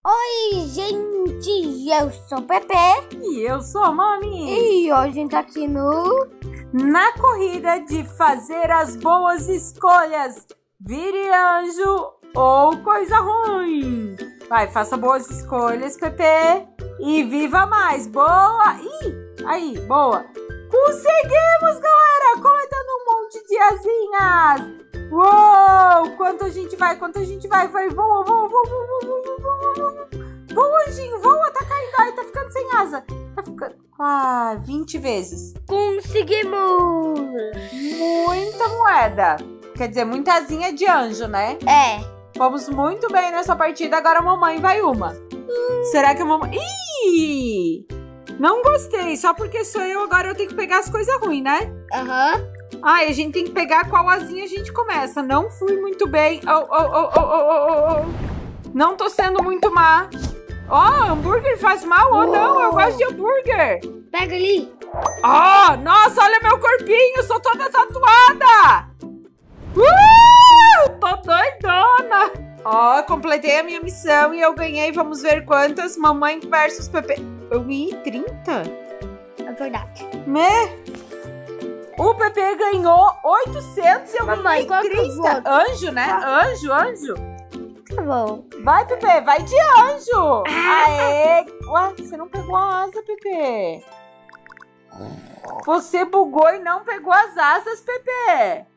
Oi, gente, eu sou o Pepe. E eu sou a Mami. E hoje a gente tá aqui na corrida de fazer as boas escolhas. Vire anjo ou coisa ruim. Vai, faça boas escolhas, Pepe. E viva mais. Boa. Aí, boa. Conseguimos, galera. Coletando um monte de asinhas. Uou, quanto a gente vai. Vai, voa. Voa, anjinho, voa, tá caindo. Ai, tá ficando sem asa. Tá ficando... 20 vezes. conseguimos. Muita moeda. Quer dizer, muita asinha de anjo, né? É. Vamos muito bem nessa partida. Agora a mamãe vai uma. Será que a mamãe... Ih! Não gostei. Só porque sou eu, agora eu tenho que pegar as coisas ruins, né? Aham. A gente tem que pegar qual asinha a gente começa. Não fui muito bem. Não tô sendo muito má. Hambúrguer faz mal ou não? Eu gosto de hambúrguer. Pega ali. Nossa, olha meu corpinho. Sou toda tatuada. Tô doidona. Completei a minha missão e eu ganhei. Vamos ver quantas. Mamãe versus Pepe. Eu ganhei 30? É verdade. O Pepe ganhou 800 e eu Mamãe, ganhei 30. Anjo, né? Anjo. Tá bom. Vai, Pepe, vai de anjo. Aê. Ué, você não pegou a asa, Pepe. Você bugou e não pegou as asas, Pepe.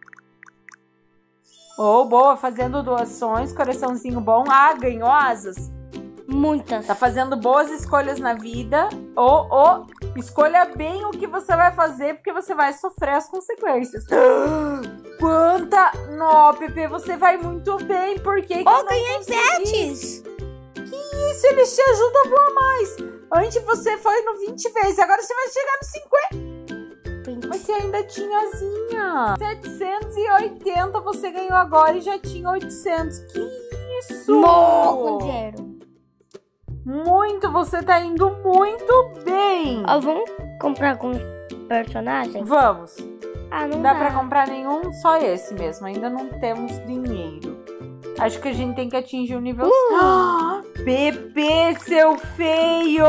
Boa, fazendo doações, coraçãozinho bom. Ganhou asas. Muitas. Tá fazendo boas escolhas na vida. Escolha bem o que você vai fazer, porque você vai sofrer as consequências. Quanta... Não, Pepe, você vai muito bem. Por que que eu não ganhei consegui? pets. Que isso, eles te ajudam a voar mais. Antes você foi no 20 vezes, agora você vai chegar no 50. Mas você ainda tinha asinha. 780 você ganhou agora e já tinha 800. Que isso? Com dinheiro. Muito, você tá indo muito bem. Vamos comprar algum personagem? Vamos. Não dá pra comprar nenhum, só esse mesmo. Ainda não temos dinheiro. Acho que a gente tem que atingir o nível... Pepe, seu feio!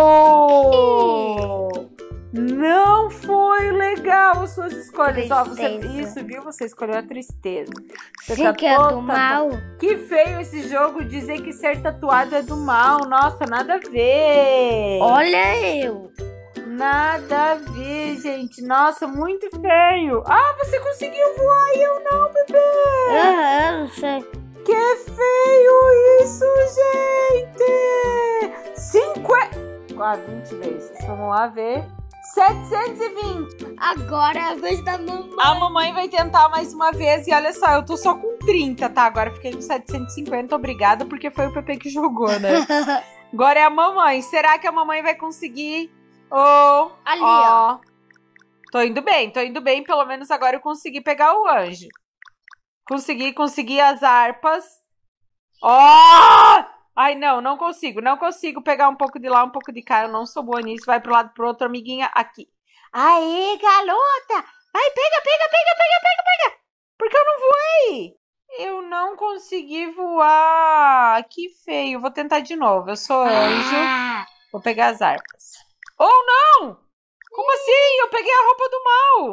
Não foi legal as suas escolhas. Isso, viu? Você escolheu a tristeza. Você que é do mal. Que feio esse jogo, dizer que ser tatuado é do mal. Nossa, nada a ver. Olha eu. Nada a ver, gente. Nossa, muito feio. Você conseguiu voar e eu não, Pepe. Não sei. Que feio isso, gente. 20 vezes. Vamos lá ver. 720. Agora é a vez da mamãe. A mamãe vai tentar mais uma vez. E olha só, eu tô só com 30, tá? Agora fiquei com 750. Obrigada, porque foi o Pepe que jogou, né? Agora é a mamãe. Será que a mamãe vai conseguir? Ali, ó. Tô indo bem. Pelo menos agora eu consegui pegar o anjo. Consegui as harpas. Ai, não consigo pegar um pouco de lá, um pouco de cá. Eu não sou boa nisso. Vai pro lado, pro outro, amiguinha. Aqui. Aê, garota. Vai, pega. Porque eu não voei. Eu não consegui voar. Que feio. Vou tentar de novo. Eu sou anjo. Vou pegar as harpas. Não! Como assim? Eu peguei a roupa do mal.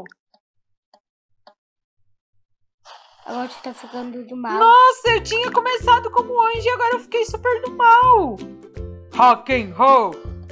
Agora você tá ficando do mal. Nossa, eu tinha começado como anjo e agora eu fiquei super do mal. Rock and roll.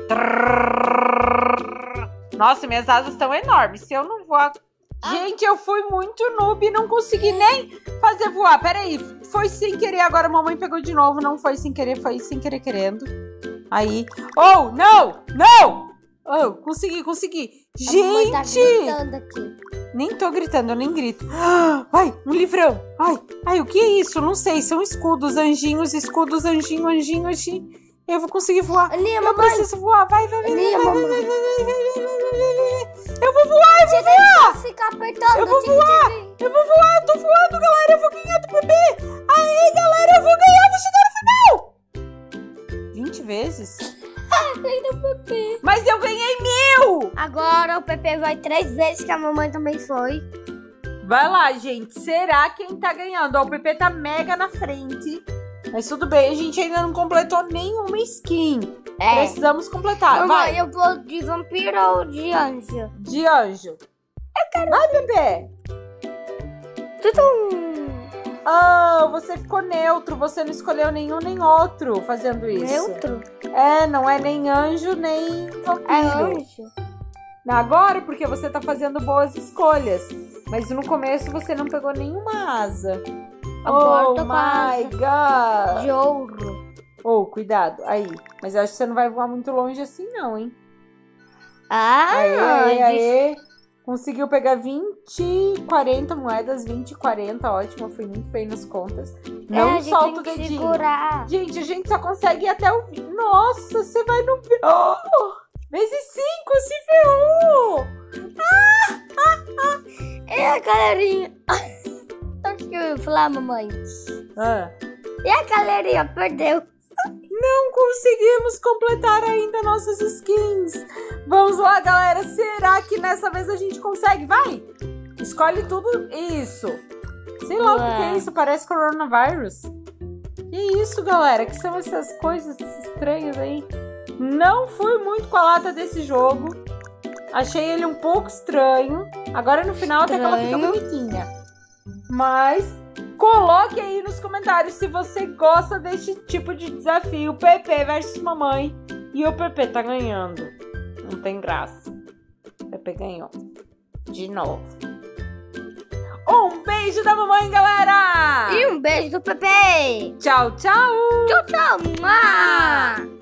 Nossa, minhas asas estão enormes. Se eu não voar... Gente, eu fui muito noob e não consegui nem fazer voar. Peraí, foi sem querer. Agora a mamãe pegou de novo. Não foi sem querer, foi sem querer querendo. Aí. Não! Consegui. Gente! A mamãe tá gritando aqui. Nem tô gritando, eu nem grito. Vai, um livrão. Ai, o que é isso? Não sei, são escudos, anjinhos, anjinho. Eu vou conseguir voar. Ali, eu preciso voar. Vai. Ali, Eu vou voar. Você tem que ficar apertando. Eu vou voar, eu tô voando, galera. Eu vou ganhar do Pepe. Aê, galera, eu vou ganhar, vou chegar no final. 20 vezes? Mas eu ganhei 1000! Agora o Pepe vai 3 vezes, que a mamãe também foi. Vai lá, gente. Será quem tá ganhando? O Pepe tá mega na frente. Mas tudo bem, a gente ainda não completou nenhuma skin. É. Precisamos completar. Mamãe, Vai, eu vou de vampiro ou de anjo? de anjo. Vai, bebê. Tudo Ah, você ficou neutro. Você não escolheu nenhum nem outro fazendo isso. neutro. É, não é nem anjo, nem vampiro. É anjo. Agora, porque você tá fazendo boas escolhas. Mas no começo você não pegou nenhuma asa. Agora Oh tô com a my God. De ouro. Oh, cuidado. Aí. Mas eu acho que você não vai voar muito longe assim não, hein? Ah, Aê. Conseguiu pegar 20, 40 moedas. 20 e 40, ótimo. Foi muito bem nas contas. Não solta o dedinho. Segurar. Gente, a gente só consegue ir até o... Nossa, você vai no... Oh! Vezes 5, se ferrou! E a galerinha? Acho que eu ia falar, mamãe. Ah. E a galerinha perdeu. Não conseguimos completar ainda nossas skins. Vamos lá, galera. Será que nessa vez a gente consegue? Vai! Escolhe tudo. Isso. Sei lá o que é isso. Parece coronavírus. Que isso, galera? Que são essas coisas estranhas aí? Não fui muito com a lata desse jogo. Achei ele um pouco estranho. Agora no final até que ela fica bonitinha. Mas coloque aí nos comentários se você gosta desse tipo de desafio. Pepe versus mamãe. E o Pepe tá ganhando. Não tem graça. O Pepe ganhou. De novo. Um beijo da mamãe, galera! E um beijo do Pepe. Tchau, tchau! Tchau, tchau. Mua.